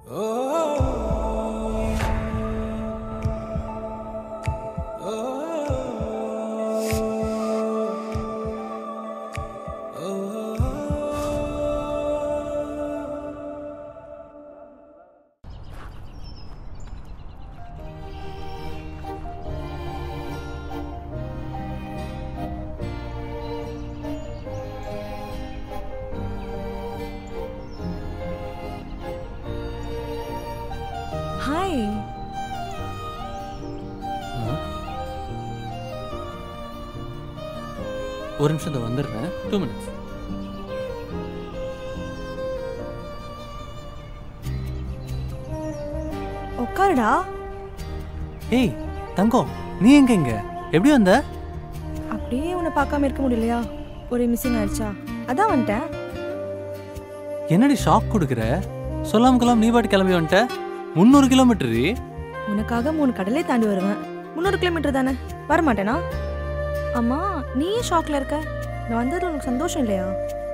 Hi. ஒரு நிமிஷம் வந்துடுறேன். 2 minutes. உட்காருடா. ஏய் தங்கம், நீ எங்க இங்க எப்படி வந்த? அப்படியே உன்னை பார்க்காம இருக்க முடியலையா? ஒரு மிஸ்ஸிங் ஆயிடுச்சா, அதான் வந்துட்டேன். என்னடி ஷாக் கொடுக்குற? சொல்லாம கொள்ளாம நீ பாட்டு கிளம்பி வந்துட்ட. 300 கிலோமீட்டர். உனக்காக 3 கடலே தாண்டி வருவேன். 300 கிலோமீட்டர் தானே, வரமாட்டேனா? அம்மா நீ ஷாக்ல இருக்க. நான் வந்ததுல உனக்கு சந்தோஷம் இல்லையா?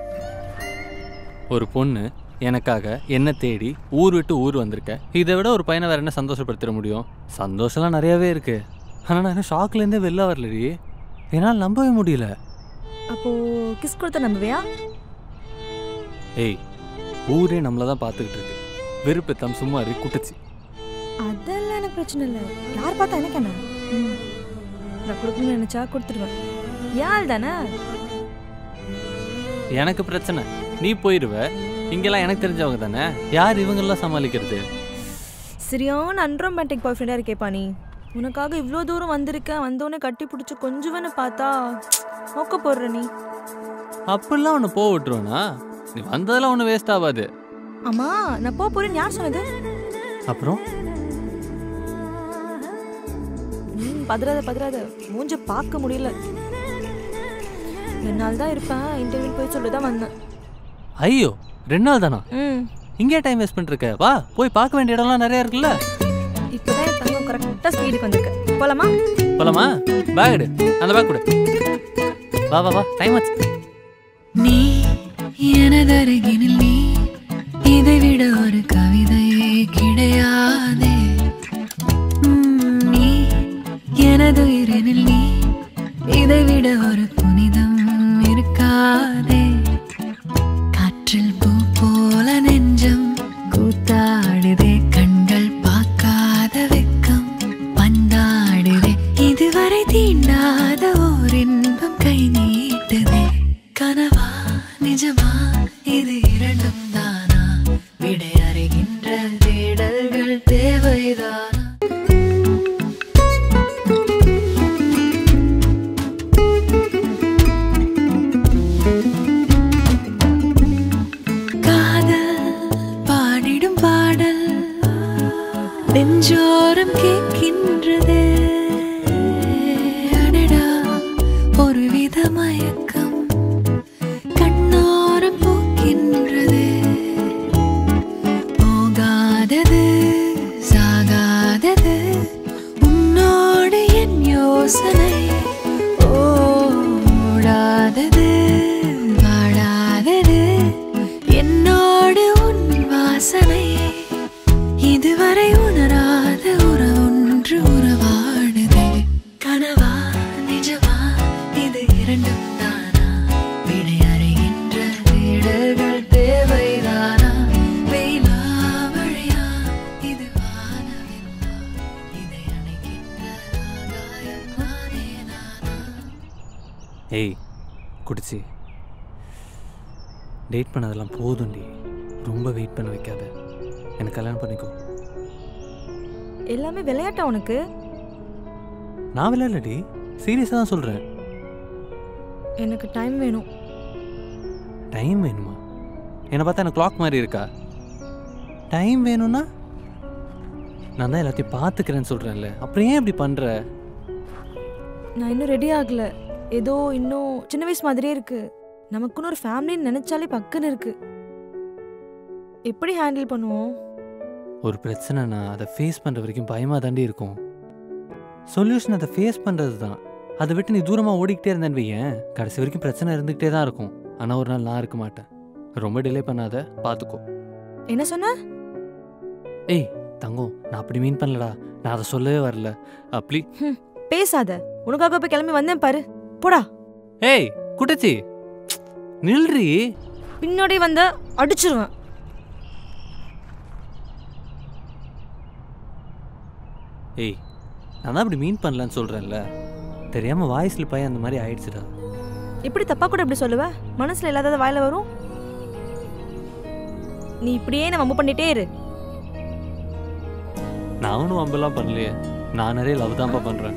ஒரு பொண்ணு எனக்காக என்ன தேடி ஊர் விட்டு ஊர் வந்திருக்க. இதை விட ஒரு பையனை வேற என்ன சந்தோஷப்படுத்திட முடியும்? சந்தோஷம்லாம் நிறையாவே இருக்கு. ஆனால் நான் ஷாக்லேருந்தே வெளில வரலடி. என்னால் நம்பவே முடியல. அப்போ கிஸ் கொடுத்த நம்புவியா? ஏய், ஊரே நம்மளை தான் பார்த்துக்கிட்டு இருக்கு. வெறுப்பெத்தாம் சும்மா குட்டச்சி. அதெல்லாம் எனக்கு பிரச்சனை இல்லை. யார் பார்த்தா எனக்கு என்ன? நான் கொடுக்கணும்னு நினைச்சா கொடுத்துருவேன். யார் தானே? எனக்கு பிரச்சனை, நீ போயிடுவ. இங்கெல்லாம் எனக்கு தெரிஞ்சவங்க தானே. யார் இவங்கெல்லாம் சமாளிக்கிறது? சரியான அன்ரோமேட்டிக் பாய் ஃப்ரெண்டாக இருக்கேப்பா நீ. உனக்காக இவ்வளோ தூரம் வந்திருக்கேன், வந்தோடனே கட்டி பிடிச்சி கொஞ்சுவேன்னு பார்த்தா மொக்க போடுற நீ. அப்படிலாம் ஒன்று போக விட்டுருவேனா? நீ வந்ததெல்லாம் ஒன்றும் வேஸ்ட் ஆகாது. அம்மா நான் போக போறேன்னு யார் சொன்னது? அப்புறம் பதறாத மூஞ்ச பார்க்க முடியல. 2 நாள் தான் இருப்பேன். இன்டர்வியூ போய் சொல்லிதான் வந்தேன். ஐயோ 2 நாள் தானா? இங்கே டைம் வேஸ்ட் பண்ணிருக்க. வா போய் பார்க்க வேண்டிய இடம்லாம் நிறைய இருக்குல்ல. இப்போதான் என் தங்கம் கரெக்டாக ஸ்பீடுக்கு வந்திருக்க. போலாமா? பேக் எடு, அந்த பேக் கொடு. வா வா வா, டைம் ஆச்சு. நீ எனதருகினில் நீ, இதை விட ஒரு கவிதையே கிடையாதே. நீ எனது உயிரினில் நீ, இதை விட ஒரு புனிதம் இருக்காதே. காற்றில் பூ போல நெஞ்சம் கூத்தாடுதே, கண்கள் பார்க்காத வெக்கம் பந்தாடுதே. இதுவரை தீண்டாத ஓர் இன்பம் கை நீட்டுதே. கனவா நிஜமா இது இரண்டும் தானா? விடை அறிகின்ற தேடல்கள் தேவைதானா? நெஞ்சோரம் கேட்கின்றதே, அடடா ஒரு வித மயக்கம் கண்ணோரம் போக்கின்றதே. போகாதது சாகாதது உன்னோடு என் யோசனை. ஓடாதது வாடாதது என்னோடு உன் வாசனை. இதுவரை உணராத உறவொன்று உறவாடுதே. கனவா நிஜமா இது இரண்டும் தானா? விடை அறிகின்ற தேடல்கள் தேவைதானா? வெயிலா மழையா இது வானவில்லா? இதை அணைக்கின்ற ஆகாயம் நானே நானா? ஏய் குடிச்சி, டேட் பண்ணதெல்லாம் போதும்டி. ரொம்ப வெயிட் பண்ண வைக்காத. எனக்கு கல்யாணம் பண்ணிக்கோ. எல்லாமே விளையாட்டா உனக்கு? நான் விளையாடலடி, சீரியஸாக தான் சொல்கிறேன். எனக்கு டைம் வேணும். டைம் வேணுமா? என்னை பார்த்தா எனக்கு கிளாக் மாதிரி இருக்கா? டைம் வேணும்னா நான் தான் எல்லாத்தையும் பார்த்துக்கிறேன்னு சொல்கிறேன்ல, அப்புறம் ஏன் இப்படி பண்ணுற? நான் இன்னும் ரெடி ஆகலை. ஏதோ இன்னும் சின்ன வயசு மாதிரியே இருக்கு. நமக்குன்னு ஒரு ஃபேமிலின்னு நினைச்சாலே பக்குன்னு இருக்கு. எப்படி ஹேண்டில் பண்ணுவோம்? ஒரு பிரச்சனைனா அதை ஃபேஸ் பண்ணுற வரைக்கும் பயமாக தாண்டி இருக்கும். சொல்யூஷன் அதை ஃபேஸ் பண்ணுறது தான். அதை விட்டு நீ தூரமாக ஓடிக்கிட்டே இருந்தேன்னு வையேன், கடைசி வரைக்கும் பிரச்சனை இருந்துக்கிட்டே தான் இருக்கும். ஆனால் ஒரு நாள் நான் இருக்க மாட்டேன். ரொம்ப டிலே பண்ணாத, பார்த்துக்கோ. என்ன சொன்ன? ஏய் தங்கம், நான் அப்படி மீன் பண்ணலடா. நான் அதை சொல்லவே வரல. அப்படி பேசாத. உனக்காக போய் கிளம்பி வந்தேன் பாரு. போடா. ஏய் குட்டச்சி நில்றி. பின்னாடி வந்த அடிச்சிருவேன். ஏய் நான் தான் அப்படி மீன் பண்ணலன்னு சொல்கிறேன்ல. தெரியாமல் வாய்ஸில் பையன் அந்த மாதிரி ஆயிடுச்சுடா. இப்படி தப்பா கூட இப்படி சொல்லுவ? மனசுல இல்லாதத வாயில வரும். நீ இப்படியே நான் வம்பு பண்ணிட்டே இரு. நான் ஒன்றும் வம்பெல்லாம் பண்ணலையே. நான் நிறைய லவ் தான்ப்பா பண்ணுறேன்.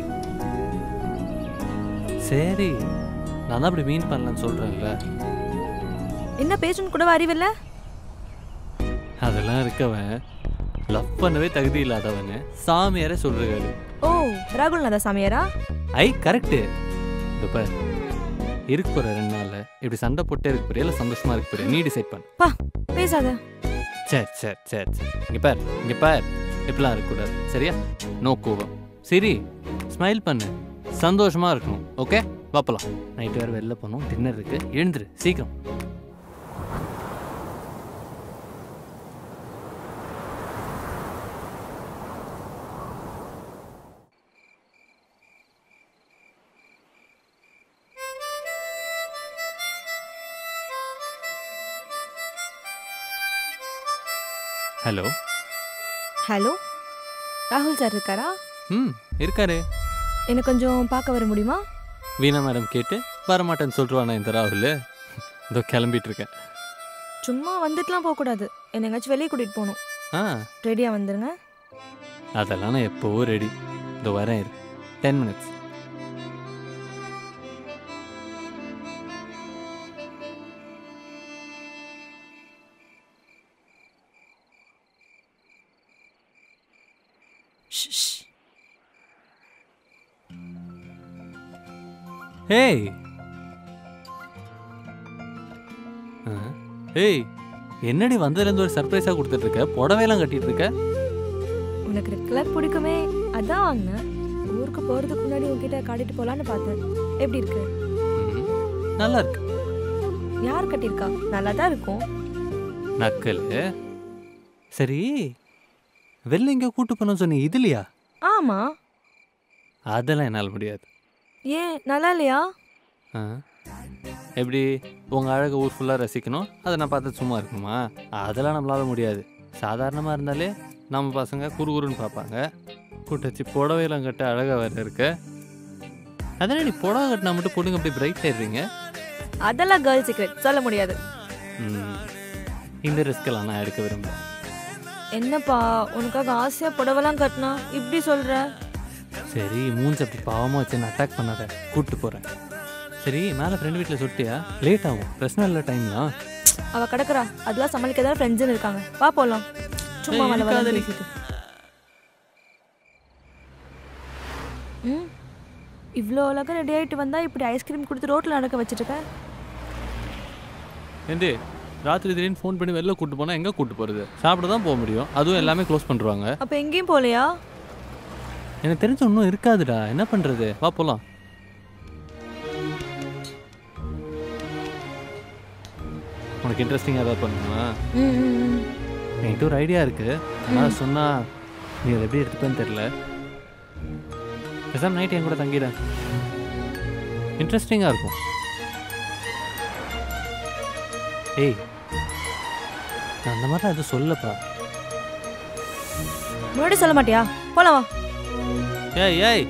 சரி நான் தான் அப்படி மீன் பண்ணலன்னு சொல்கிறேன்ல. என்ன பேசணும் கூட அறிவில்ல? அதெல்லாம் இருக்கவன் லவ் பண்ணவே தகுதி இல்லாதவன்னு சாமியாரே சொல்றாரு. ஓ, ராகுல்நாதா சாமியாரா? ஐ கரெக்டு. இப்போ இருக்க போகிற 2 நாளில் இப்படி சண்டை போட்டே இருக்க போறியா இல்லை சந்தோஷமாக இருக்க போறியா? நீ டிசைட் பண்ணு. பா பேசாத. சரி சரி சரி சரி. இங்கே பார் இப்படிலாம் இருக்கக்கூடாது சரியா? நோ கோவம். சரி ஸ்மைல் பண்ணு. சந்தோஷமாக இருக்கணும். ஓகே பார்ப்பலாம். நைட்டு வேறு வெளில போகணும். டின்னர் இருக்குது. எழுந்துரு சீக்கிரம். ஹலோ ஹலோ, ராகுல் சார் இருக்காரா? இருக்காரு. என்ன கொஞ்சம் பார்க்க வர முடியுமா? வீணா மேடம் கேட்டு வரமாட்டேன்னு சொல்லிட்டுவானா இந்த ராகுல்? இதோ கிளம்பிட்டு இருக்கேன். சும்மா வந்துட்டுலாம் போகக்கூடாது. என்னை எங்காச்சும் வெளியே கூட்டிகிட்டு போகணும். ரெடியாக வந்துருங்க. அதெல்லாம் நான் எப்போவோ ரெடி. இதோ வரேன். 10 minutes. ஏய் ஏய் என்னடி வந்ததுலேருந்து ஒரு சர்ப்ரைஸாக கொடுத்துட்டு இருக்க? புடவையெல்லாம் கட்டிட்டு இருக்க. உனக்கு ரெட் கலர் பிடிக்குமே, அதான் வாங்கினேன். ஊருக்கு போகிறதுக்கு முன்னாடி உங்ககிட்ட காட்டிட்டு போகலான்னு பார்த்தேன். எப்படி இருக்கு? நல்லா இருக்கு. யார் கட்டியிருக்கா? நல்லா தான் இருக்கும். நக்கல். சரி வெளில எங்கேயோ கூட்டு போனோம்னு சொன்னீ, இதுலையா? ஆமாம். அதெல்லாம் என்னால் முடியாது. ஏன் நல்லா இல்லையா? எப்படி உங்கள் அழகை ஊர் ஃபுல்லாக ரசிக்கணும், அதை நான் பார்த்து சும்மா இருக்கணுமா? அதெல்லாம் நம்மளால முடியாது. சாதாரணமாக இருந்தாலே நம்ம பசங்க குறுகுறுன்னு பார்ப்பாங்க. கூட்டச்சி புடவையெல்லாம் கட்ட அழகாக வேறு இருக்க. அதனால் நீ புடவை கட்டினா மட்டும் பொண்ணுங்க அப்படி பிரைட் ஆயிடுறீங்க. அதெல்லாம் கேர்ள் சீக்ரெட், சொல்ல முடியாது. இந்த ரிஸ்கெல்லாம் நான் எடுக்க விரும்புகிறேன். என்னப்பா உனக்காக ஆசையாக புடவைலாம் கட்டினா இப்படி சொல்கிற? சரி மூஞ்சி அப்படி பாவமாக வச்சு நான் அட்டாக் பண்ணாத. கூப்பிட்டு போகிறேன். சரி மேலே ஃப்ரெண்டு வீட்டில் சொல்லிட்டியா? லேட் ஆகும். பிரச்சனை இல்லை, டைம்லாம். அவள் கிடக்குறா. அதெல்லாம் சமாளிக்க தான் ஃப்ரெண்ட்ஸுன்னு இருக்காங்க. வா போகலாம். சும்மா வள வள பேசிட்டு. இவ்வளோ அழகாக ரெடி ஆகிட்டு வந்தா இப்படி ஐஸ்கிரீம் கொடுத்து ரோட்டில் நடக்க வச்சுருக்க. ஏண்டி ராத்திரி திடீர்னு ஃபோன் பண்ணி வெளில கூப்பிட்டு போனால் எங்கே கூப்பிட்டு போகிறது? சாப்பிட தான் போக முடியும். அதுவும் எல்லாமே க்ளோஸ் பண்ணுறாங்க. அப்போ எங்கேயும் போகலையா? எனக்கு தெரிஞ்ச ஒன்றும் இருக்காதுடா. என்ன பண்ணுறது? வா போகலாம். உனக்கு இன்ட்ரெஸ்டிங்காக ஏதாவது பண்ணுமா? என்கிட்ட ஒரு ஐடியா இருக்குது. ஆனால் சொன்னால் நீ அதை எப்படி எடுத்துப்பேன்னு தெரில. பேசாம நைட் என் கூட தங்கிட. இன்ட்ரெஸ்டிங்காக இருக்கும். ஏய் நான் அந்த மாதிரிலாம் எதுவும் சொல்லப்பா. முன்னாடி சொல்ல மாட்டியா? போலாம் வா. ஏய் ஏய்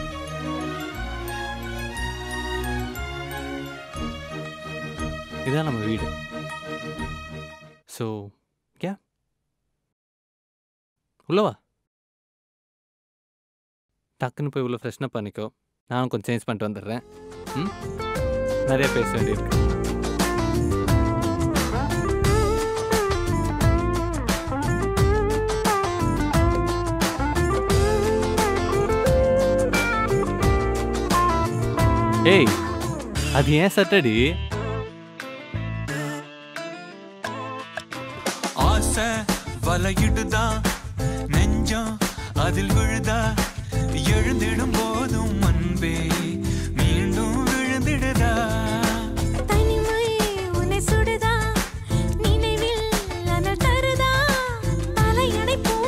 இதான் நம்ம வீடு. ஸோ கே உள்ளவா. டக்குன்னு போய் உள்ள ஃப்ரெஷ்னப் பண்ணிக்கோ. நானும் கொஞ்சம் சேஞ்ச் பண்ணிட்டு வந்துடுறேன். நிறைய பேச வேண்டியிருக்கு. ஏய் அது ஏன் சட்டடி? ஆசை வலையிடுதா நெஞ்சம் அதில் விழுதா எழுந்திடும் போதும் அன்பே மீண்டும் விழுந்திடுதா. தனிமை உன்னை சுடுதா நினைவில் அனல் தருதா தலையணை போ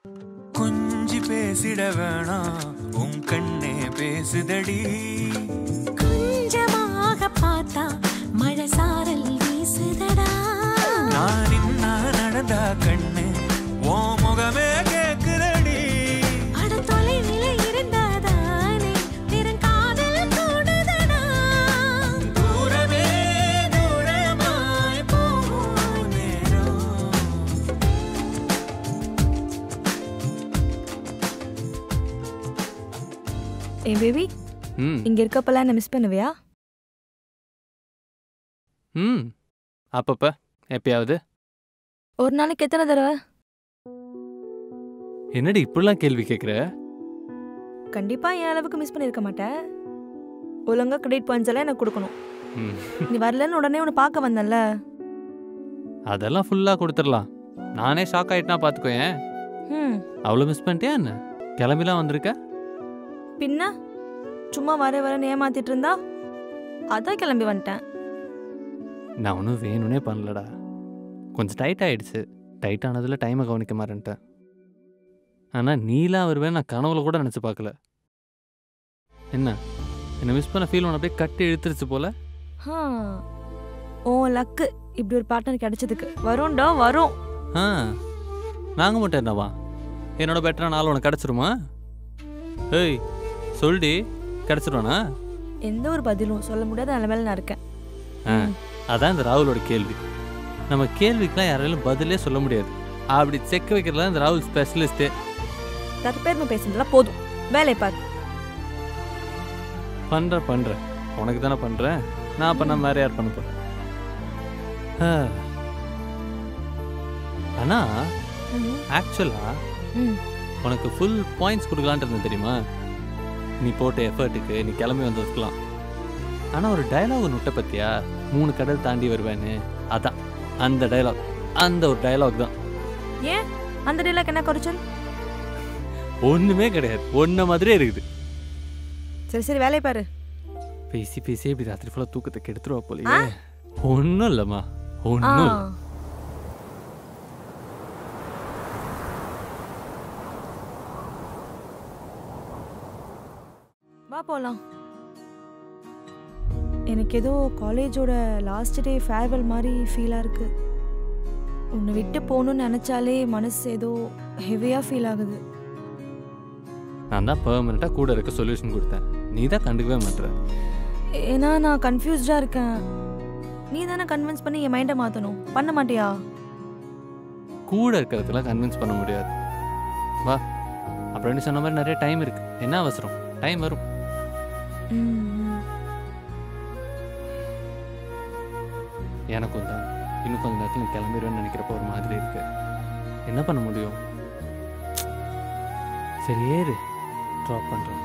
கொஞ்சி பேசிட வேணாம் உன் கண்ணே பேசுதடி கொஞ்சமாக பார்த்தா மழை சாரல் வீசுதடா நான் இன்னா நடந்தா கண்ணு ஓ முகமே கேக்குதடி அட தொலைவிலே இருந்தாதானே பெருங்காதல் கூடுதடா தூரமே தூரமாய் போகும் நேரம் ஏ பேபி ம் இங்க இருக்கப்பெல்லாம் என்ன மிஸ் பண்ணுவியா? ம் அப்பப்ப எப்பயாவது. ஒரு நாளைக்கு எத்தனை தடவை? என்னடி இப்படிலாம் கேள்வி கேட்குற? கண்டிப்பா என் அளவுக்கு மிஸ் பண்ணிருக்க மாட்டேன். ஒழுங்கா கிரெடிட் பாயிண்ட்ஸ் எல்லாம் எனக்கு கொடுக்கணும். ம் நீ வரலன்னு உடனே உன்னை பார்க்க வந்தேன்ல. அதெல்லாம் ஃபுல்லாக கொடுத்துடலாம். நானே ஷாக் ஆகிட்டனா பார்த்துக்கோயேன். ம் அவ்வளோ மிஸ் பண்ணிட்டியா என்ன? கிளம்பிலாம் வந்திருக்க? பின்ன சும்மா வரேன்னு ஏமாத்திட்டு இருந்தா அதான் கிளம்பி வந்துட்டேன். நான் ஒன்றும் வேணும்னே பண்ணலடா. கொஞ்சம் டைட் ஆகிடுச்சு. டைட் ஆனதில் டைமை கவனிக்க மாட்டேன்ட்டேன். ஆனால் நீலாம் வருவேன் நான் கனவுல கூட நினச்சி பார்க்கல. என்ன என்னை மிஸ் பண்ண ஃபீல் ஒன்று அப்படியே கட்டி இழுத்துருச்சு போல. ஓ லக்கு இப்படி ஒரு பார்ட்னர் கிடைச்சதுக்கு. வரும்டா வரும். ஆ நாங்கள் மட்டும் என்னவா? என்னோட பெட்டரான ஆள் உனக்கு கிடச்சிருமா? ஏய் சொல்டி, கிடச்சிருவானா? எந்த ஒரு பதிலும் சொல்ல முடியாத நிலைமையில நான் இருக்கேன். ஆ அதான் இந்த ராகுலோட கேள்வி. நம்ம கேள்விக்கெலாம் யாராலும் பதிலே சொல்ல முடியாது. அப்படி செக் வைக்கிறதுலாம் இந்த ராகுல் ஸ்பெஷலிஸ்ட்டு. தற்பெருமை பேசுனதுலாம் போதும், வேலையை பாரு. பண்ணுறேன் உனக்கு தானே பண்ணுறேன். நான் பண்ண வேறு யார் பண்ண போகிறேன்? ஆனால் ஆக்சுவலாக உனக்கு ஃபுல் பாயிண்ட்ஸ் கொடுக்கலான்ட்டு இருந்தேன் தெரியுமா? நீ போட்ட எஃபர்ட்டுக்கு, நீ கிளம்பி வந்ததுக்கெலாம். ஆனால் ஒரு டைலாக் ஒன்று விட்ட பற்றியா? 3 கடல் தாண்டி வருவேன்னு. அதான் அந்த டைலாக், அந்த ஒரு டைலாக் தான். ஏன் அந்த டைலாக் என்ன குறைச்சல்? ஒன்றுமே கிடையாது, ஒன்றை மாதிரியே இருக்குது. சரி வேலையை பாரு. பேசி இப்படி ராத்திரி ஃபுல்லாக தூக்கத்தை கெடுத்துருவா போலையே. ஒன்றும் இல்லைம்மா, ஒன்றும் இல்லை. வா போலாம். எனக்கு ஏதோ காலேஜோட லாஸ்ட் டே ஃபேர்வெல் மாதிரி ஃபீலாக இருக்கு. உன்னை விட்டு போகணும்னு நினச்சாலே மனசு ஏதோ ஹெவியாக ஃபீல் ஆகுது. நான் தான் பெர்மனெண்ட்டாக கூட இருக்க சொல்யூஷன் கொடுத்தேன். நீ தான் கண்டுக்கவே மாட்டேற. ஏன்னா நான் கன்ஃபியூஸ்டாக இருக்கேன். நீ தானே கன்வின்ஸ் பண்ணி என் மைண்டை மாற்றணும். பண்ண மாட்டியா? கூட இருக்கிறதுலாம் கன்வின்ஸ் பண்ண முடியாது. வா, அப்புறம் நீ சொன்ன மாதிரி நிறைய டைம் இருக்குது. என்ன அவசரம்? டைம் வரும். எனக்கும் தான் இன்னும் கொஞ்சம் நேரத்தில் நீ கிளம்பிடுவேன்னு நினைக்கிறப்ப ஒரு மாதிரி இருக்கு. என்ன பண்ண முடியும்? சரி ஏறு, ட்ராப் பண்ணுறேன்.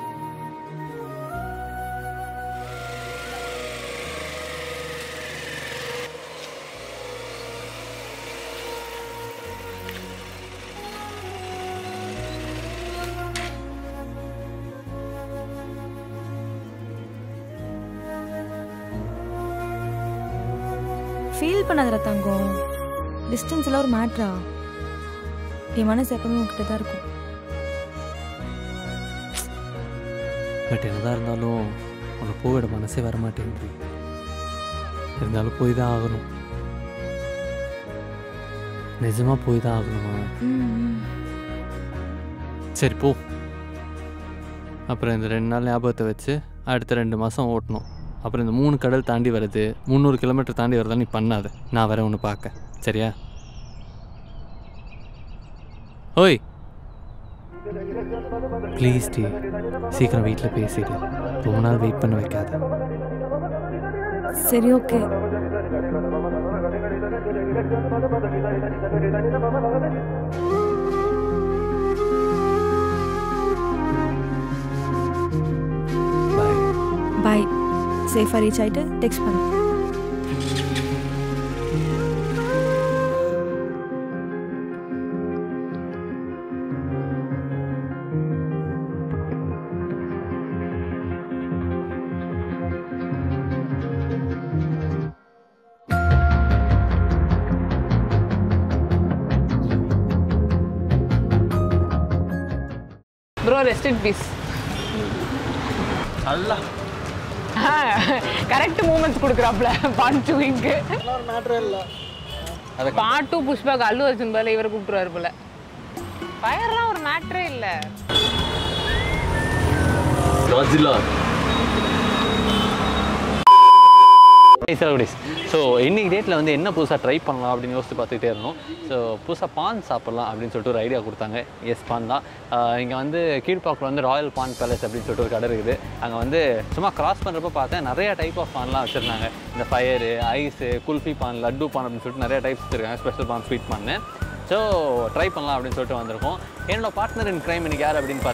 ஃபீல் பண்ணாதடா தங்கம். டிஸ்டன்ஸில் ஒரு மேட்ரா? என் மனசு எப்பவுமே உங்ககிட்ட தான் இருக்கும். பட் என்னதான் இருந்தாலும் உன்னை போயிட மனசே வரமாட்டேங்குது. இருந்தாலும் போய் தான் ஆகணும். நிஜமாக போய் தான் ஆகணுமா? சரி போ. அப்புறம் இந்த 2 நாள் ஞாபகத்தை வச்சு அடுத்த 2 மாதம் ஓட்டணும். அப்புறம் இந்த 3 கடல் தாண்டி வருது, 300 கிலோமீட்டர் தாண்டி வருதா நீ பண்ணாத. நான் வரேன் ஒன்று பார்க்க, சரியா? ஓய் ப்ளீஸ் டி, சீக்கிரம் வீட்டில் பேசிடு. ரொம்ப நாள் வெயிட் பண்ண வைக்காத. சரி ஓகே. பாய். பாய். சேஃபாக ரீச் ஆகிட்டு டெக்ஸ்ட் பண்ணு. Bro rest in peace. நல்லா கரெக்ட் மூமெண்ட்ஸ் கொடுக்குறாப்ல பார்ட் 2க்கு. ஒரு மேட்டரே இல்லை. பார்ட் 2 புஷ்பாக்கு அல்லு அர்ஜுன் பதில் இவரை கூப்பிட்டுருவாரு போல. ஃபயர்லாம் ஒரு மேட்டரே இல்லை. காட்ஸில்லா. ஸோ இன்னைக்கு டேட்டில் வந்து என்ன புதுசாக ட்ரை பண்ணலாம் அப்படின்னு யோசிச்சு பார்த்துக்கிட்டே இருந்தோம். ஸோ புதுசாக பான் சாப்பிட்லாம் அப்படின்னு சொல்லிட்டு ஒரு ஐடியா கொடுத்தாங்க. எஸ், பான் தான். இங்கே வந்து கீழ்பாக்கில் வந்து ராயல் பான் பேலஸ் அப்படின்னு சொல்லிட்டு ஒரு கடை இருக்குது. அங்கே வந்து சும்மா கிராஸ் பண்ணுறப்ப பார்த்தேன் நிறையா டைப் ஆஃப் பான்லாம் வச்சுருந்தாங்க. இந்த ஃபயரு, ஐஸு, குல்ஃபி பான், லட்டு பான் அப்படின்னு சொல்லிட்டு நிறையா டைப்ஸ் வச்சுருக்காங்க. ஸ்பெஷல் பான், ஸ்வீட் பான்னு. ஸோ ட்ரை பண்ணலாம் அப்படின்னு சொல்லிட்டு வந்திருக்கோம். என்னோட பார்ட்னர் இன் க்ரைம் இன்னைக்கு யார் அப்படின்னு